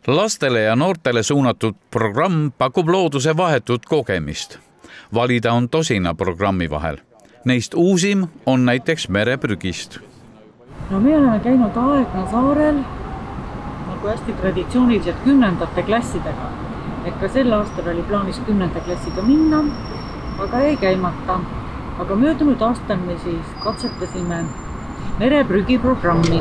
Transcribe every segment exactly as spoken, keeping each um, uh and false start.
Lastele ja noortele suunatud programm pakub looduse vahetut kogemist. Valida on tosina programmi vahel. Neist uusim on näiteks mereprügist. No me oleme käinud Aegna saarel nagu hästi traditsiooniliselt kümnendate klassidega. Et ka sel aastal oli plaanis kümnenda klassiga minna, aga ei käimata. Aga möödunud aastal me siis katsetasime mereprügi programmi.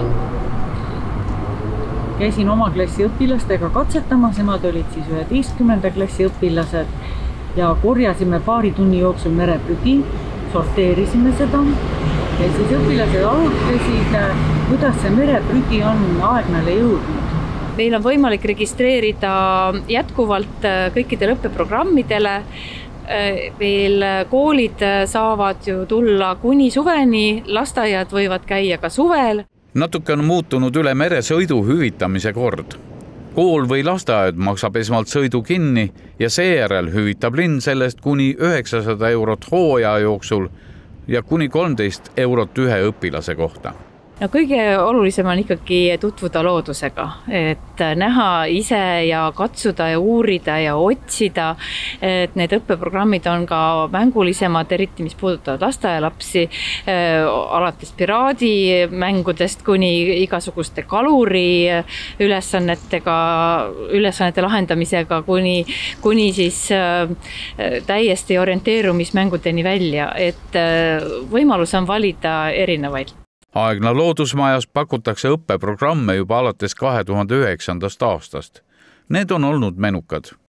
Käisin oma klassi õpilastega katsetamas, nemad olid siis üheteistkümnenda klassi õpilased ja korjasime paari tunni jooksul mereprügi, sorteerisime seda ja siis õpilased arutlesid, kuidas see mereprügi on Aegnale jõudnud. Meil on võimalik registreerida jätkuvalt kõikidele õppeprogrammidele. Veel koolid saavad ju tulla kuni suveni, lasteaiad võivad käia ka suvel. Natuke on muutunud üle mere sõidu hüvitamise kord. Kool või lasteaed maksab esmalt sõidu kinni ja seejärel hüvitab linn sellest kuni üheksasada eurot hooaja jooksul ja kuni kolmteist eurot ühe õpilase kohta. No kõige olulisem on ikkagi tutvuda loodusega, et näha ise ja katsuda ja uurida ja otsida, et need õppeprogrammid on ka mängulisemad, eriti mis puudutavad lasteaialapsi, alates piraadimängudest kuni igasuguste kaluri ülesannetega, ülesannete lahendamisega kuni, kuni siis täiesti orienteerumismängudeni välja, et võimalus on valida erinevaid. Aegna loodusmajas pakutakse õppeprogramme juba alates kahe tuhande üheksandast aastast. Need on olnud menukad.